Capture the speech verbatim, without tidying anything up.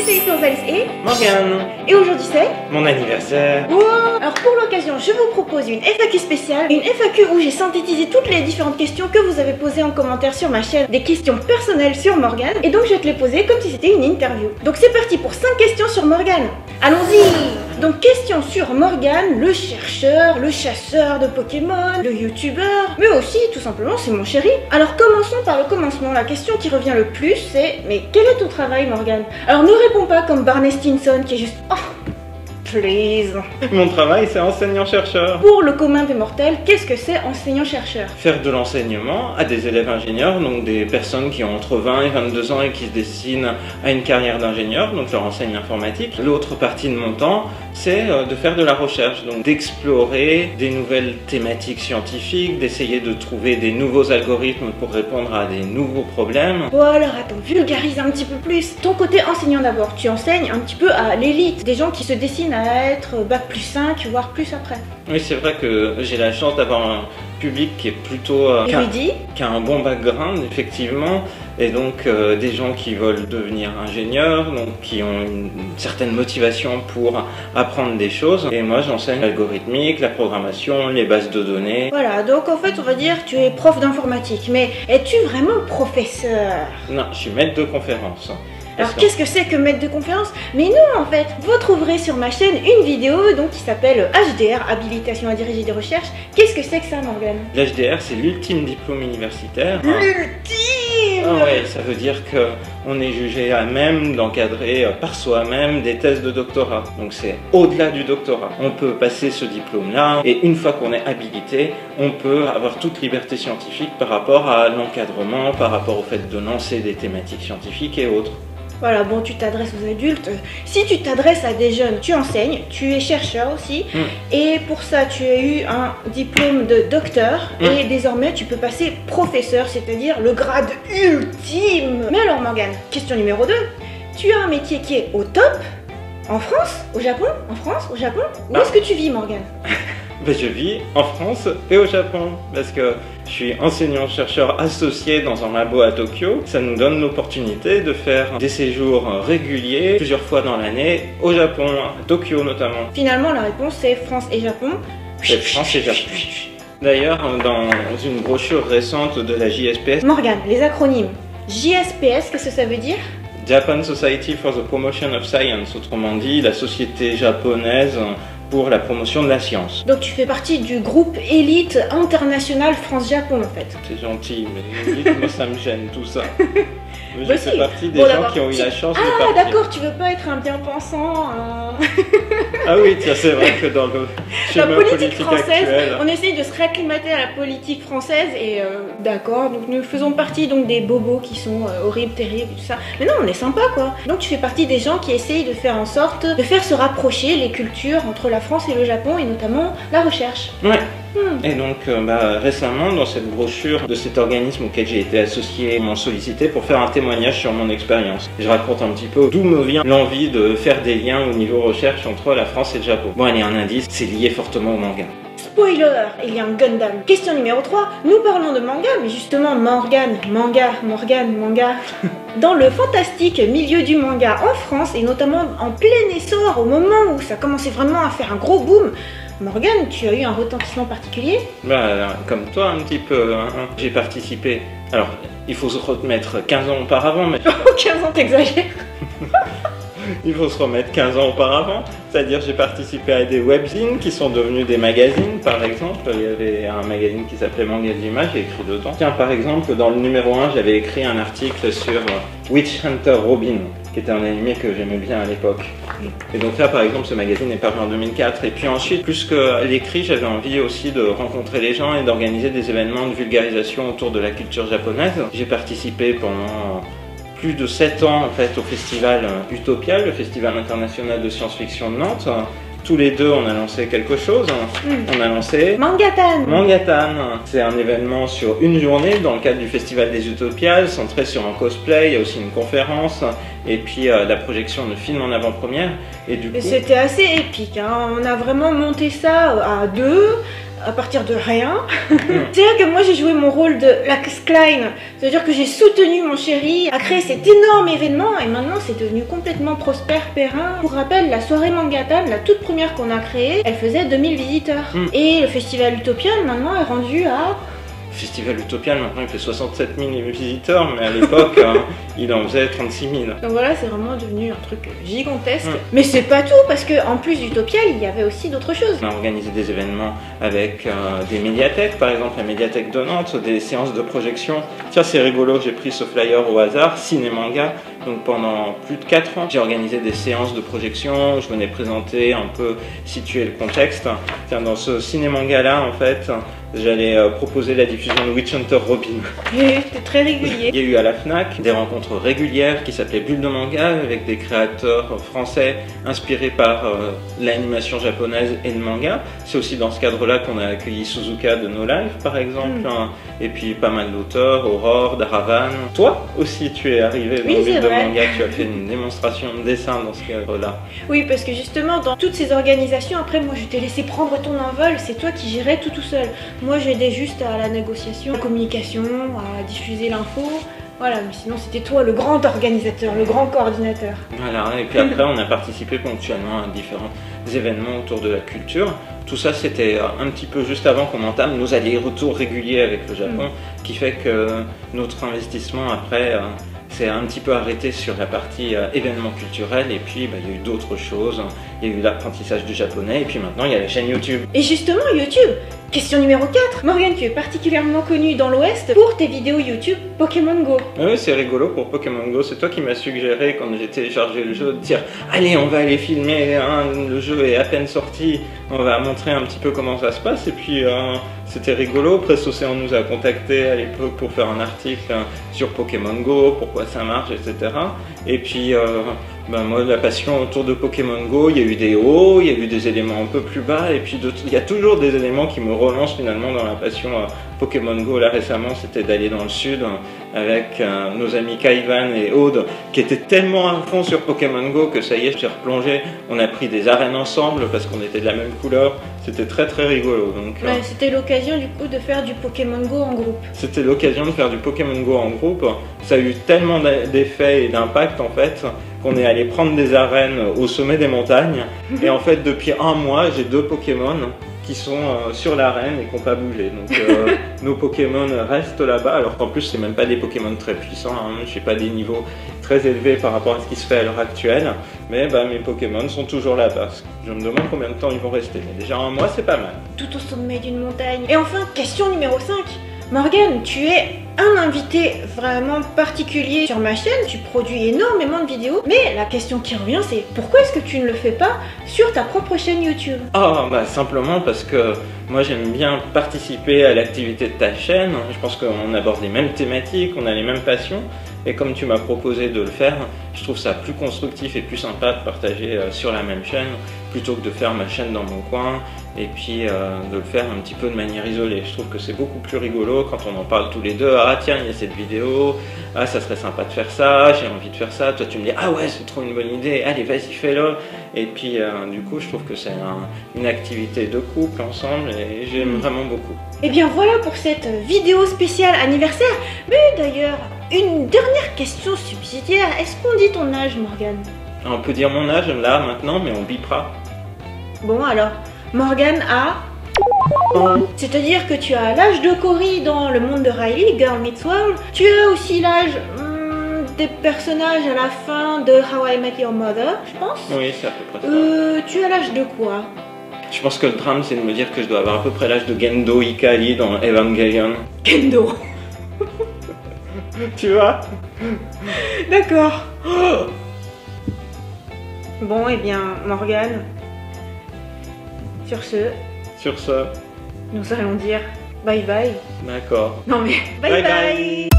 c'est Hypervalis et Morgane. Et aujourd'hui c'est Mon anniversaire. Wow. Alors pour l'occasion, je vous propose une F A Q spéciale. Une F A Q où j'ai synthétisé toutes les différentes questions que vous avez posées en commentaire sur ma chaîne. Des questions personnelles sur Morgane. Et donc je vais te les poser comme si c'était une interview. Donc c'est parti pour cinq questions sur Morgane. Allons-y. Donc question sur Morgane, le chercheur, le chasseur de Pokémon, le youtubeur, mais aussi tout simplement c'est mon chéri. Alors commençons par le commencement. La question qui revient le plus c'est mais quel est ton travail Morgane? Alors ne réponds pas comme Barney Stinson qui est juste oh please. Mon travail, c'est enseignant-chercheur. Pour le commun des mortels, qu'est-ce que c'est enseignant-chercheur? Faire de l'enseignement à des élèves ingénieurs, donc des personnes qui ont entre vingt et vingt-deux ans et qui se destinent à une carrière d'ingénieur, donc je leur enseigne l'informatique. L'autre partie de mon temps, c'est de faire de la recherche, donc d'explorer des nouvelles thématiques scientifiques, d'essayer de trouver des nouveaux algorithmes pour répondre à des nouveaux problèmes. Bon alors attends, vulgarise un petit peu plus. Ton côté enseignant d'abord, tu enseignes un petit peu à l'élite, des gens qui se dessinent à être bac plus cinq, voire plus après. Oui, c'est vrai que j'ai la chance d'avoir un public qui est plutôt euh, qui, a, qui a un bon background effectivement, et donc euh, des gens qui veulent devenir ingénieurs, donc qui ont une, une certaine motivation pour apprendre des choses. Et moi j'enseigne l'algorithmique, la programmation, les bases de données. Voilà, donc en fait on va dire tu es prof d'informatique, mais es-tu vraiment professeur? Non, je suis maître de conférence. Alors qu'est-ce que c'est que maître de conférence? Mais non en fait, vous trouverez sur ma chaîne une vidéo donc qui s'appelle H D R, habilitation à diriger des recherches. Qu'est-ce que c'est que ça Morgane? L'H D R c'est l'ultime diplôme universitaire. L'ultime! Ah ouais, ça veut dire qu'on est jugé à même d'encadrer par soi-même des thèses de doctorat. Donc c'est au-delà du doctorat. On peut passer ce diplôme-là et une fois qu'on est habilité, on peut avoir toute liberté scientifique par rapport à l'encadrement, par rapport au fait de lancer des thématiques scientifiques et autres. Voilà, bon, tu t'adresses aux adultes. Si tu t'adresses à des jeunes, tu enseignes, tu es chercheur aussi. Mm. Et pour ça, tu as eu un diplôme de docteur. Mm. Et désormais, tu peux passer professeur, c'est-à-dire le grade ultime. Mais alors, Morgane, question numéro deux. Tu as un métier qui est au top. En France? Au Japon? En France? Au Japon? Où ah. est-ce que tu vis, Morgane? Ben, je vis en France et au Japon parce que je suis enseignant-chercheur associé dans un labo à Tokyo. Ça nous donne l'opportunité de faire des séjours réguliers plusieurs fois dans l'année au Japon, à Tokyo notamment. Finalement, la réponse c'est France et Japon. C'est France et Japon. D'ailleurs, dans une brochure récente de la J S P S... Morgane, les acronymes. J S P S, qu'est-ce que ça veut dire? Japan Society for the Promotion of Science, autrement dit la société japonaise pour la promotion de la science. Donc tu fais partie du groupe élite international France-Japon en fait. C'est gentil, mais élite, moi ça me gêne tout ça. Je bah fais si. partie des bon, gens qui ont eu la chance ah, de partir. Ah d'accord, tu veux pas être un bien-pensant hein. Ah oui, tiens, c'est vrai que dans le schéma la politique, politique française, actuel... on essaye de se réacclimater à la politique française et euh, d'accord, donc nous faisons partie donc des bobos qui sont euh, horribles, terribles et tout ça. Mais non, on est sympa quoi. Donc tu fais partie des gens qui essayent de faire en sorte de faire se rapprocher les cultures entre la France et le Japon et notamment la recherche. Ouais. Et donc euh, bah, récemment dans cette brochure de cet organisme auquel j'ai été associé, ils m'ont sollicité pour faire un témoignage sur mon expérience. Je raconte un petit peu d'où me vient l'envie de faire des liens au niveau recherche entre la France et le Japon. Bon allez, un indice, c'est lié fortement au manga. Spoiler, il y a un Gundam. Question numéro trois, nous parlons de manga, mais justement Morgane, manga, Morgane, manga. Dans le fantastique milieu du manga en France, et notamment en plein essor, au moment où ça commençait vraiment à faire un gros boom, Morgane, tu as eu un retentissement particulier? Bah, comme toi un petit peu, hein. J'ai participé. Alors, il faut se remettre quinze ans auparavant, mais... Oh, quinze ans, t'exagères. Il faut se remettre quinze ans auparavant, c'est-à-dire j'ai participé à des webzines qui sont devenus des magazines, par exemple. Il y avait un magazine qui s'appelait Manga d'Image, j'ai écrit dedans. Tiens, par exemple, dans le numéro un, j'avais écrit un article sur Witch Hunter Robin, qui était un animé que j'aimais bien à l'époque. Et donc là, par exemple, ce magazine est paru en deux mille quatre. Et puis ensuite, plus que l'écrit, j'avais envie aussi de rencontrer les gens et d'organiser des événements de vulgarisation autour de la culture japonaise. J'ai participé pendant plus de sept ans en fait au festival Utopia, le festival international de science-fiction de Nantes. Tous les deux, on a lancé quelque chose. Mm. On a lancé Mangatan. Mangatan. C'est un événement sur une journée dans le cadre du festival des Utopias, centré sur un cosplay. Il y a aussi une conférence et puis euh, la projection de films en avant-première. Et du coup, c'était assez épique. Hein. On a vraiment monté ça à deux. à partir de rien. C'est-à-dire que moi j'ai joué mon rôle de Lax Klein, c'est-à-dire que j'ai soutenu mon chéri à créer cet énorme événement et maintenant c'est devenu complètement prospère, périn. Pour rappel, la soirée Mangatan, la toute première qu'on a créée, elle faisait deux mille visiteurs. Mm. Et le festival Utopian maintenant est rendu à... Festival Utopian, maintenant il fait soixante-sept mille visiteurs, mais à l'époque hein, il en faisait trente-six mille. Donc voilà, c'est vraiment devenu un truc gigantesque. Mm. Mais c'est pas tout, parce qu'en plus d'Utopia, il y avait aussi d'autres choses. On a organisé des événements avec euh, des médiathèques, par exemple la médiathèque de Nantes, des séances de projection. Tiens, c'est rigolo, j'ai pris ce flyer au hasard, ciné-manga. Donc pendant plus de quatre ans, j'ai organisé des séances de projection, je venais présenter un peu, situer le contexte. Tiens, dans ce ciné-manga-là, en fait, j'allais euh, proposer la diffusion de Witch Hunter Robin. C'était très régulier. Il y a eu à la FNAC des rencontres régulières qui s'appelaient Bulle de manga avec des créateurs français inspirés par euh, l'animation japonaise et le manga. C'est aussi dans ce cadre-là qu'on a accueilli Suzuka de No Life par exemple, mm. hein, et puis pas mal d'auteurs, Aurore, Daravan. Toi aussi tu es arrivé dans oui, Bulle de vrai. manga, tu as fait une démonstration de dessin dans ce cadre-là. Oui, parce que justement dans toutes ces organisations, après moi je t'ai laissé prendre ton envol, c'est toi qui gérais tout tout seul. Moi j'aidais juste à la négociation, à la communication, à diffuser l'info. Voilà, mais sinon c'était toi le grand organisateur, le grand coordinateur. Voilà, et puis après on a participé ponctuellement à différents événements autour de la culture. Tout ça c'était un petit peu juste avant qu'on entame nos allers-retours réguliers avec le Japon, mmh. qui fait que notre investissement après euh, s'est un petit peu arrêté sur la partie euh, événements culturels et puis bah, il y a eu d'autres choses. Il y a eu l'apprentissage du japonais et puis maintenant il y a la chaîne YouTube. Et justement YouTube, question numéro quatre. Morgane, tu es particulièrement connue dans l'Ouest pour tes vidéos YouTube Pokémon Go. Oui, c'est rigolo pour Pokémon Go. C'est toi qui m'as suggéré quand j'ai téléchargé le jeu de dire allez, on va aller filmer, hein, le jeu est à peine sorti, on va montrer un petit peu comment ça se passe. Et puis euh, c'était rigolo. Presse Océan nous a contacté à l'époque pour faire un article hein, sur Pokémon Go, pourquoi ça marche, et cetera. Et puis euh, ben moi, la passion autour de Pokémon Go, il y a eu des hauts, il y a eu des éléments un peu plus bas, et puis il y a toujours des éléments qui me relancent finalement dans la passion euh, Pokémon Go. Là récemment, c'était d'aller dans le sud euh, avec euh, nos amis Kaivan et Aude, qui étaient tellement à fond sur Pokémon Go que ça y est, j'ai replongé. On a pris des arènes ensemble parce qu'on était de la même couleur. C'était très très rigolo. Donc, ouais, euh, c'était l'occasion du coup de faire du Pokémon Go en groupe. C'était l'occasion de faire du Pokémon Go en groupe. Ça a eu tellement d'effets et d'impact en fait qu'on est allé prendre des arènes au sommet des montagnes. Et en fait, depuis un mois, j'ai deux Pokémon qui sont euh, sur l'arène et qui n'ont pas bougé. Donc euh, nos Pokémon restent là-bas, alors qu'en plus, c'est même pas des Pokémon très puissants. Hein. Je n'ai pas des niveaux très élevés par rapport à ce qui se fait à l'heure actuelle. Mais bah, mes Pokémon sont toujours là-bas. Je me demande combien de temps ils vont rester. Mais déjà un mois, c'est pas mal. Tout au sommet d'une montagne. Et enfin, question numéro cinq. Morgane, tu es un invité vraiment particulier sur ma chaîne, tu produis énormément de vidéos, mais la question qui revient c'est pourquoi est-ce que tu ne le fais pas sur ta propre chaîne YouTube? Oh, bah simplement parce que moi j'aime bien participer à l'activité de ta chaîne, je pense qu'on aborde les mêmes thématiques, on a les mêmes passions, et comme tu m'as proposé de le faire, je trouve ça plus constructif et plus sympa de partager euh, sur la même chaîne, plutôt que de faire ma chaîne dans mon coin, et puis euh, de le faire un petit peu de manière isolée. Je trouve que c'est beaucoup plus rigolo quand on en parle tous les deux. Ah tiens, il y a cette vidéo, ah ça serait sympa de faire ça, j'ai envie de faire ça, toi tu me dis ah ouais c'est trop une bonne idée, allez vas-y fais-le. Et puis euh, du coup je trouve que c'est un, une activité de couple ensemble et j'aime vraiment beaucoup. Et bien voilà pour cette vidéo spéciale anniversaire. Mais d'ailleurs, une dernière question subsidiaire, est-ce qu'on dit ton âge Morgane? On peut dire mon âge là maintenant, mais on bipera. Bon alors, Morgane a... C'est-à-dire que tu as l'âge de Cory dans le monde de Riley, Girl Meets World. Tu as aussi l'âge hmm, des personnages à la fin de How I Met Your Mother, je pense. Oui, c'est à peu près ça. Euh, tu as l'âge de quoi? Je pense que le drame, c'est de me dire que je dois avoir à peu près l'âge de Gendo Ikari dans Evangelion. Gendo. Tu vois? D'accord. Bon, et eh bien, Morgane, sur ce... Sur ce... Nous allons dire bye bye. D'accord. Non mais, bye bye, bye, bye.